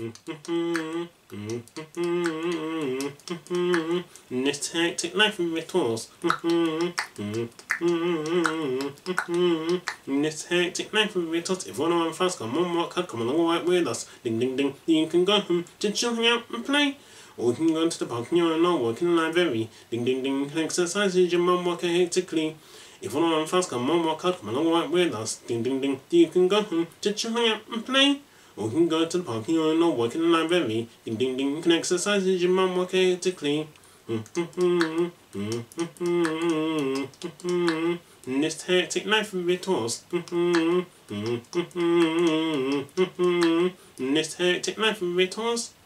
This hectic life of it was. This hectic life of it was. If one of our fans come on, what could come along right with us? Ding ding ding. You can go home to chill, hang out and play. Or you can go to the park and you're not working in the library. Ding ding ding. Exercise is your mum working hectically. If one of our fans come on, what could come along right with us? Ding ding ding. You can go home to chill, hang out and play. Or you can go to the park and you're not working in the library. Ding ding ding. You can exercise as your mum work hectically. This hectic life of it was. This hectic life of it was.